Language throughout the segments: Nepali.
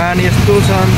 पानी यस्तो छ अन्त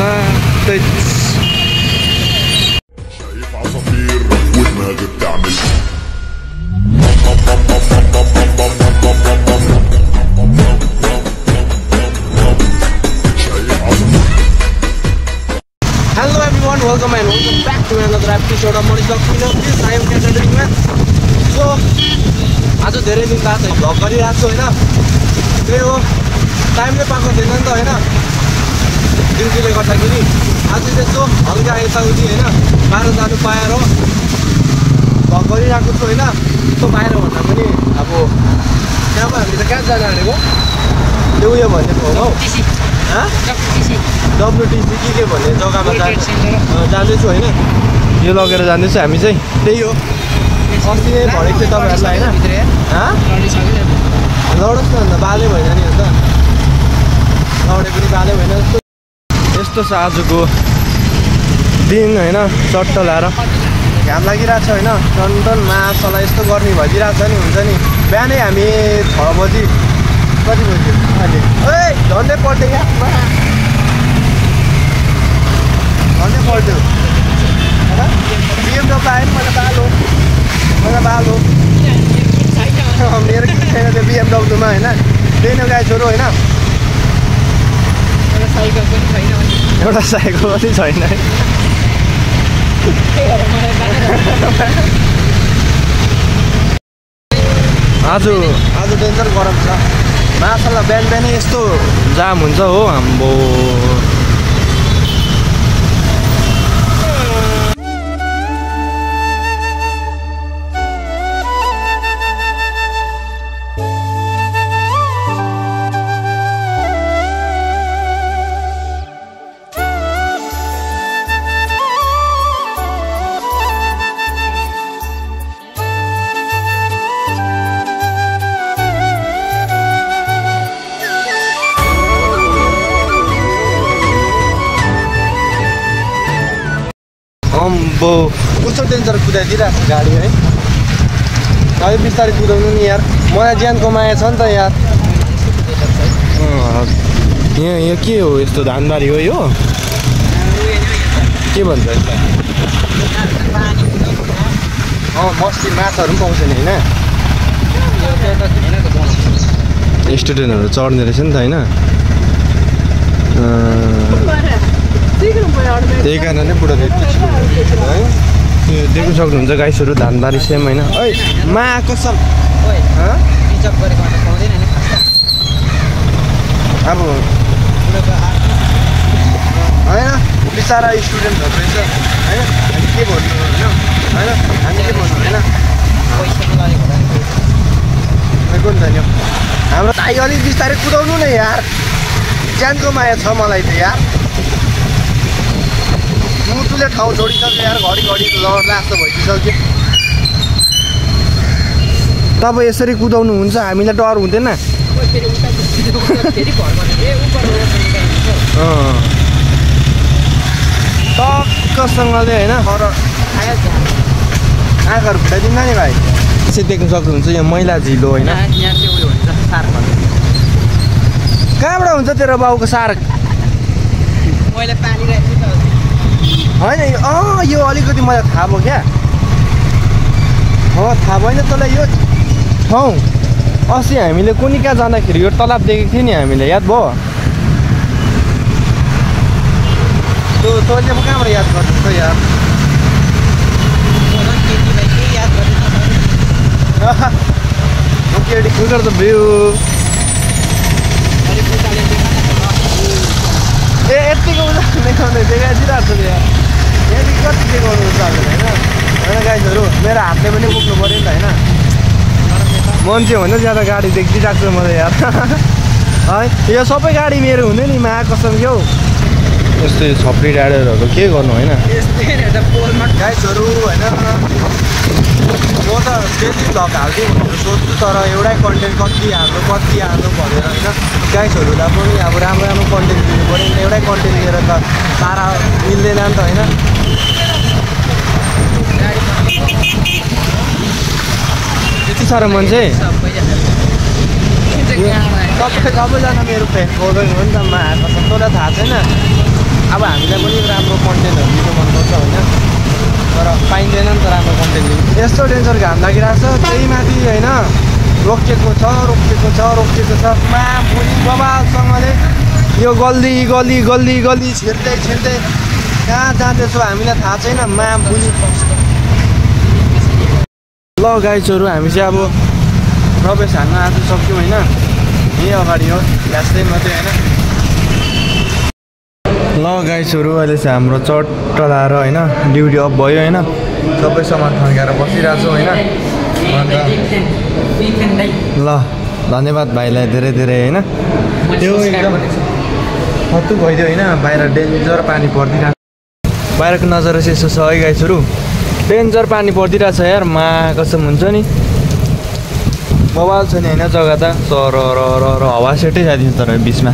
Hello everyone, welcome and welcome back to another episode of Manish Vlog. I am Captain Man. So, आज धेरै दिन बाद भ्लग गरिरहेको छु हैन। त्यही हो टाइमले पाएको थिएन नि त हैन। ड्युटीले गर्दाखेरि आज चाहिँ यसो हल्का यताउति हैन बाहिर जानु पाएर भ्लग गरिरहेको छु हैन। त्यो बाहिर भन्दा पनि अब त्यहाँमा हामी त कहाँ जान आँटेको? त्यो उयो भनेको हो WTC के भन्ने जग्गामा जाँदैछु होइन यो लगेर जाँदैछु हामी चाहिँ त्यही हो अस्ति नै भनेको थिएँ तपाईँहरूलाई होइन लडोस् न अन्त बालै भएन नि अन्त लडे पनि बालै भएन यस्तो छ आजको दिन होइन चट्ट लाएर घाम लागिरहेको छ होइन टन मासला यस्तो गर्मी भइदिरहेको छ नि हुन्छ नि बिहानै हामी 6 बजी कति बजी अहिले ओइ झन्डै पल्ट्यो क्या झन्डै पल्ट्यो BMW आयो नि मलाई बालो मेरो के छैन त्यो BMW-मा होइन त्यही नै गाई छोरो होइन एउटा साइकल पनि छैन आज डेन्जर गरम छ मासला बिहानै यस्तो जाम हुन्छ हो हाम्रो कस्तो डेन्जर कुदाइदिरहेको छ गाडी है अलि बिस्तारै कुदाउनु नि यार मलाई ज्यानको माया छ नि त यार यहाँ के हो यस्तो धानबारी हो यो के भन्छ मस्ती माछाहरू पनि पाउँछ नि होइन स्टुडेन्टहरू चढ्ने रहेछ नि त होइन त्यही कारणले बुढा है देख्न सक्नुहुन्छ गाइसहरू धानबारी सेम होइन ओइ मा कसम अब होइन बिचारा स्टुडेन्टहरू रहेछ होइन हामी के भन्नु होइन हामी के भन्नु होइन नि त हाम्रो ताई अलिक बिस्तारै कुदाउनु न यार ज्यानको माया छ मलाई त यार मुटुले ठाउँ छोडिसक्यो यार घडी लास्तो भइसक्यो तपाईँ यसरी कुदाउनु हुन्छ हामीलाई डर हुँदैन टक्कसँगले होइन आँखाहरू फुटाइदिन्न नि भाइ यसरी देख्न सक्नुहुन्छ यहाँ मैला झिलो होइन कहाँबाट हुन्छ तेरो बाउको सार्क होइन यो अलिकति मलाई थाहा भयो क्या थाहा भएन तँलाई यो ठाउँ अस्ति हामीले कुनी कहाँ जाँदाखेरि यो तलाब देखेको थियो नि हामीले याद भयो तैँले कहाँबाट याद गर्दैछ यार ओके कुकर त भ्यू ए यतिको देखाउने देखाइदिइरहेको छु यार यहाँदेखि कति देखाउनुहुन्छ हजुर होइन गाइजहरू मेरो हातले पनि बोक्नु पऱ्यो नि त होइन मान्छे भन्दा ज्यादा गाडी देखिदिइरहेको छु मलाई यार है यो सबै गाडी मेरो हुने नि मा कसम क्या यस्तो यो छप्री राइडरहरू के गर्नु होइन गाइजहरू होइन म त डेली भ्लग हाल्थेँ भनेर सोध्छु तर एउटै कन्टेन्ट कति हाल्नु भनेर होइन गाइजहरूलाई पनि अब राम्रो कन्टेन्ट दिनु पऱ्यो नि एउटै कन्टेन्ट दिएर त सारा मिल्दैन नि त होइन यति साह्रो मान्छे सबैजना मेरो फ्यान फलोइङ हो नि त कसम तँलाई थाहा छैन अब हामीलाई पनि राम्रो कन्टेन्टहरू दिनु मनपर्छ होइन तर पाइँदैन नि त राम्रो कन्टेन्ट दिनु यस्तो डेन्जर घाम लागिरहेको छ त्यही माथि होइन रोकिएको छ भोलि बबालसँगले यो गल्ली गल्ली गल्ली गल्ली छिर्दै कहाँ जाँदैछौँ हामीलाई थाहा छैन भोलि ल गाइजहरू हामी चाहिँ अब प्रवेश हाल्न आज सक्यौँ होइन यहीँ अगाडि हो लास्टै मात्रै होइन ल गाइजहरू अहिले चाहिँ हाम्रो चट्ट लाएर होइन ड्युटी अफ भयो होइन सबै सामान थन्काएर बसिरहेको छु होइन ल धन्यवाद भाइलाई धेरै धेरै होइन त्यो एकदम खत्तु भइदियो होइन बाहिर डेन्जर पानी परिदिरहेको बाहिरको नजारा चाहिँ यसो छ है गाइजहरू डेन्जर पानी परिदिरहेको छ यार कसम हुन्छ नि बवाल छ नि होइन जग्गा त सर हावा सेटै जाइदिन्छ तर बिचमा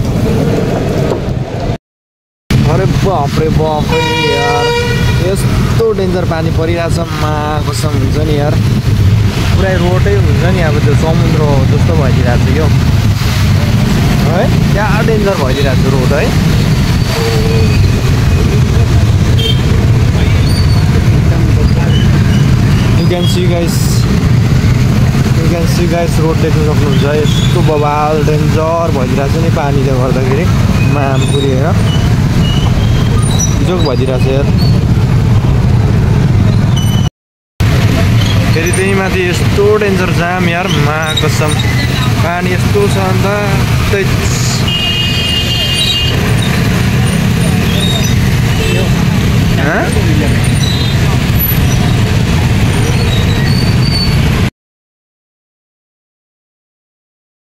अरे बाफ्रे यार यस्तो डेन्जर पानी परिरहेछ कसम हुन्छ नि यार पुरै रोडै हुन्छ नि अब त्यो समुद्र जस्तो भइदिरहेको छ यो है क्या डेन्जर भइदिरहेको छ रोड है you can see guys road देख्न सक्नुहुन्छ यस्तो बवाल डेन्जर भइदिरहेको छ नि पानीले गर्दाखेरि पुरी होइन जोक भइदिरहेको छ यार फेरि त्यही माथि यस्तो डेन्जर जाम यार कसम पानी यस्तो छ अन्त